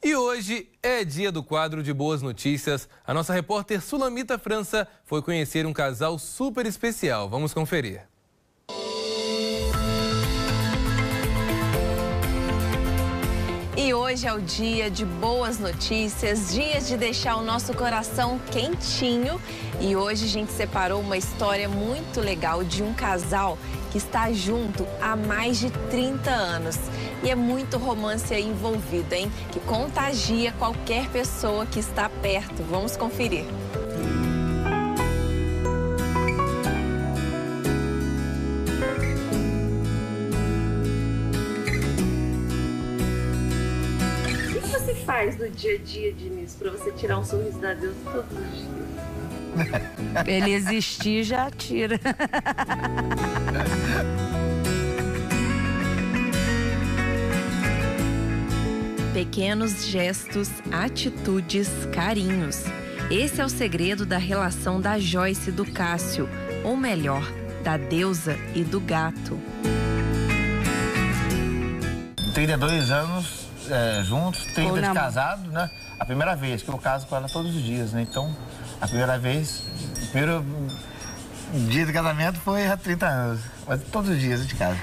E hoje é dia do quadro de boas notícias. A nossa repórter Sulamita França foi conhecer um casal super especial. Vamos conferir. E hoje é o dia de boas notícias, dia de deixar o nosso coração quentinho. E hoje a gente separou uma história muito legal de um casal que está junto há mais de 30 anos. E é muito romance aí envolvido, hein? Que contagia qualquer pessoa que está perto. Vamos conferir. Faz no dia a dia, Diniz, para você tirar um sorriso da Deus todos os dias? Ele existir já tira. Pequenos gestos, atitudes, carinhos. Esse é o segredo da relação da Joyce e do Cássio, ou melhor, da Deusa e do gato. 32 anos juntos, 30 de casado, né? A primeira vez que eu caso com ela todos os dias, né? Então, a primeira vez, o primeiro dia de casamento foi há 30 anos, mas todos os dias a gente casa.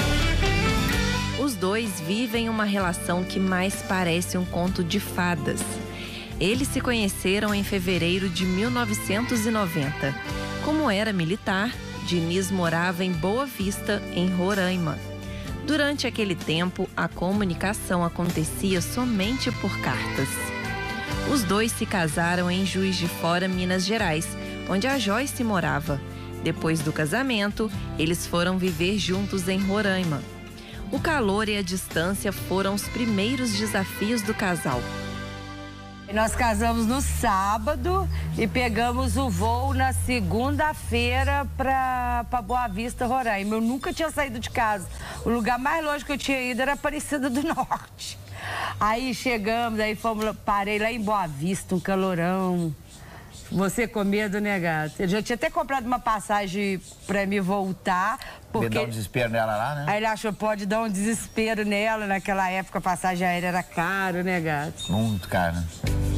Os dois vivem uma relação que mais parece um conto de fadas. Eles se conheceram em fevereiro de 1990. Como era militar, Diniz morava em Boa Vista, em Roraima. Durante aquele tempo, a comunicação acontecia somente por cartas. Os dois se casaram em Juiz de Fora, Minas Gerais, onde a Joyce morava. Depois do casamento, eles foram viver juntos em Roraima. O calor e a distância foram os primeiros desafios do casal. Nós casamos no sábado e pegamos o voo na segunda-feira para Boa Vista, Roraima. Eu nunca tinha saído de casa. O lugar mais longe que eu tinha ido era Aparecida do Norte. Aí chegamos, aí parei lá em Boa Vista, um calorão. Você com medo, né, gato? Eu já tinha até comprado uma passagem para me voltar. Porque dar um desespero nela lá, né? Aí ele achou que pode dar um desespero nela. Naquela época a passagem aérea era caro, né, gato? Muito caro, né?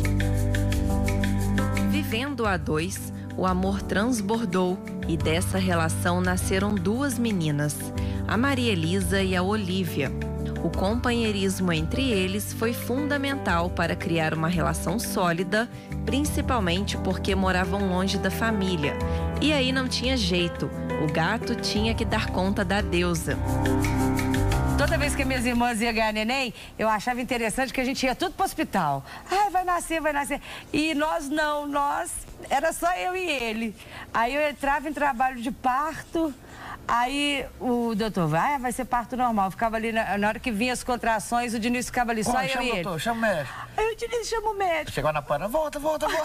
Vivendo a dois, o amor transbordou e dessa relação nasceram duas meninas, a Maria Elisa e a Olívia. O companheirismo entre eles foi fundamental para criar uma relação sólida, principalmente porque moravam longe da família. E aí não tinha jeito, o gato tinha que dar conta da Deusa. Toda vez que minhas irmãs iam ganhar neném, eu achava interessante que a gente ia tudo pro hospital. Ai, vai nascer, vai nascer. E nós não, era só eu e ele. Aí eu entrava em trabalho de parto, aí o doutor, vai ser parto normal. Ficava ali, na hora que vinha as contrações, o Diniz ficava ali, só eu e ele. Doutor, chama o médico. Aí o Diniz chama o médico. Chegou na porta, volta.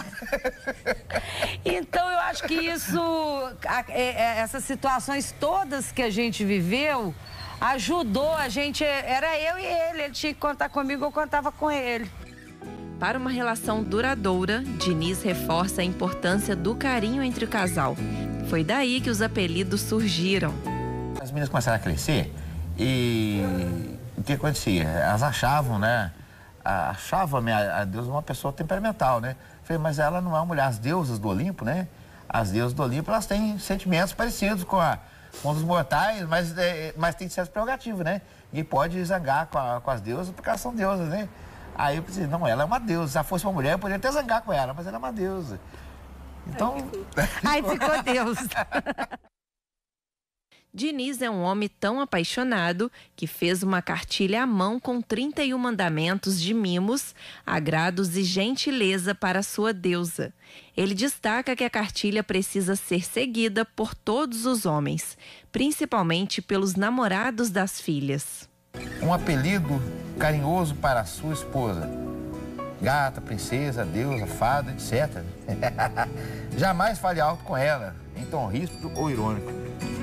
Então eu acho que essas situações todas que a gente viveu, ajudou a gente, era eu e ele tinha que contar comigo, eu contava com ele. Para uma relação duradoura, Diniz reforça a importância do carinho entre o casal. Foi daí que os apelidos surgiram. As meninas começaram a crescer e o que acontecia? Elas achavam, né? Achavam a deusa uma pessoa temperamental, né? Falei, mas ela não é uma mulher. As deusas do Olimpo, né? As deusas do Olimpo, elas têm sentimentos parecidos com os mortais, mas tem certas prerrogativas, né? E pode zangar com as deusas porque elas são deusas, né? Aí eu pensei, não, ela é uma deusa. Se ela fosse uma mulher, eu poderia até zangar com ela, mas ela é uma deusa. Então... Aí ficou Deus. Diniz é um homem tão apaixonado que fez uma cartilha à mão com 31 mandamentos de mimos, agrados e gentileza para sua deusa. Ele destaca que a cartilha precisa ser seguida por todos os homens, principalmente pelos namorados das filhas. Um apelido carinhoso para a sua esposa. Gata, princesa, deusa, fada, etc. Jamais fale alto com ela, em tom ríspido ou irônico.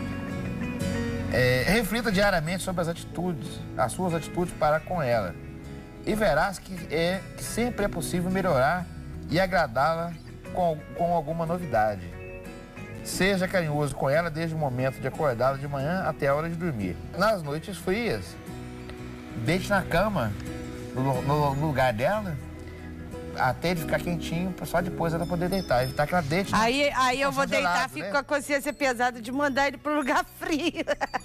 Reflita diariamente sobre as suas atitudes para com ela. E verás que sempre é possível melhorar e agradá-la com alguma novidade. Seja carinhoso com ela desde o momento de acordá-la de manhã até a hora de dormir. Nas noites frias, deite na cama no lugar dela, até ele ficar quentinho, só depois ela poder deitar. Evitar que ela deite. Aí eu vou deitar, gelado, fico né? com a consciência pesada de mandar ele pro lugar frio.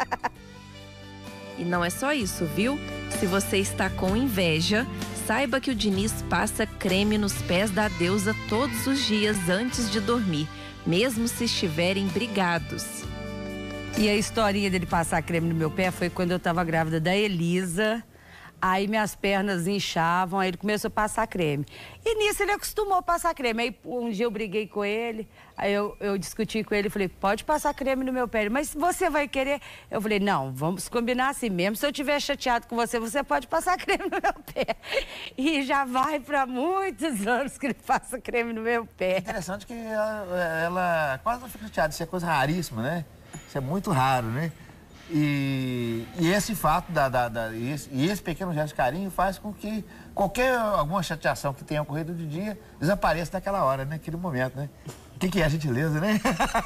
E não é só isso, viu? Se você está com inveja, saiba que o Diniz passa creme nos pés da deusa todos os dias antes de dormir, mesmo se estiverem brigados. E a historinha dele passar creme no meu pé foi quando eu estava grávida da Elisa. Aí minhas pernas inchavam, aí ele começou a passar creme. E nisso ele acostumou a passar creme. Aí um dia eu briguei com ele, aí eu discuti com ele, falei, pode passar creme no meu pé. Mas você vai querer? Eu falei, não, vamos combinar assim mesmo. Se eu estiver chateado com você, você pode passar creme no meu pé. E já vai para muitos anos que ele passa creme no meu pé. É interessante que ela quase não fica chateada, isso é coisa raríssima, né? Isso é muito raro, né? E esse fato, esse pequeno gesto de carinho faz com que alguma chateação que tenha ocorrido de dia desapareça naquela hora, né? Naquele momento, né? O que é a gentileza, né?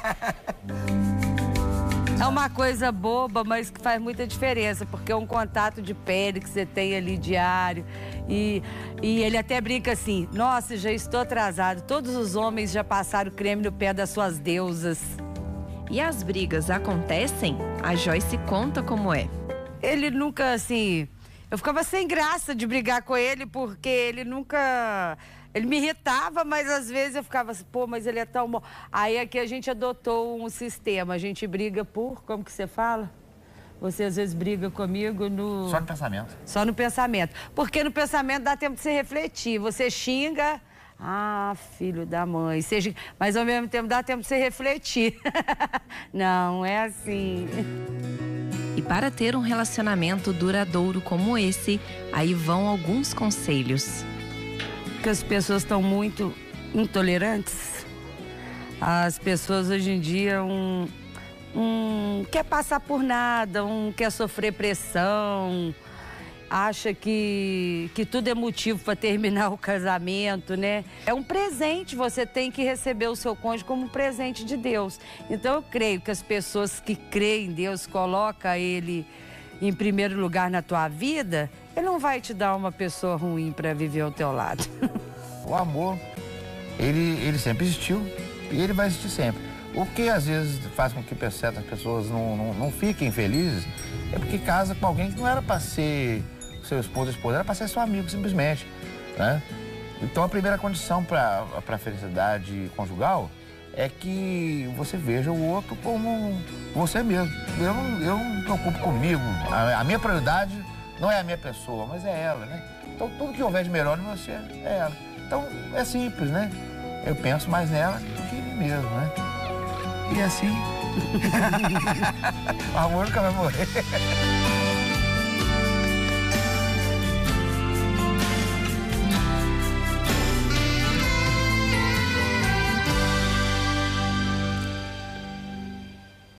É uma coisa boba, mas que faz muita diferença, porque é um contato de pele que você tem ali diário. E ele até brinca assim, nossa, já estou atrasado, todos os homens já passaram creme no pé das suas deusas. E as brigas acontecem? A Joyce conta como é. Ele nunca, assim... Eu ficava sem graça de brigar com ele, porque ele nunca... Ele me irritava, mas às vezes eu ficava assim, pô, mas ele é tão bom. Aí aqui a gente adotou um sistema, a gente briga por... Como que você fala? Você às vezes briga comigo no... Só no pensamento. Só no pensamento. Porque no pensamento dá tempo de você refletir. Você xinga... Ah, filho da mãe. Mas ao mesmo tempo dá tempo de você refletir. Não, é assim. E para ter um relacionamento duradouro como esse, aí vão alguns conselhos. Porque as pessoas estão muito intolerantes. As pessoas hoje em dia quer passar por nada, quer sofrer pressão. Acha que tudo é motivo para terminar o casamento, né? É um presente, você tem que receber o seu cônjuge como um presente de Deus. Então eu creio que as pessoas que creem em Deus, colocam ele em primeiro lugar na tua vida, ele não vai te dar uma pessoa ruim para viver ao teu lado. O amor, ele sempre existiu e ele vai existir sempre. O que às vezes faz com que certas pessoas não fiquem felizes é porque casa com alguém que não era para ser seu esposo ou esposa, era para ser seu amigo simplesmente, né? Então a primeira condição para a felicidade conjugal é que você veja o outro como você mesmo. Eu não me preocupo comigo, a minha prioridade não é a minha pessoa, mas é ela, né? Então tudo que houver de melhor em você é ela. Então é simples, né? Eu penso mais nela do que em mim mesmo, né? E assim, o amor nunca vai morrer.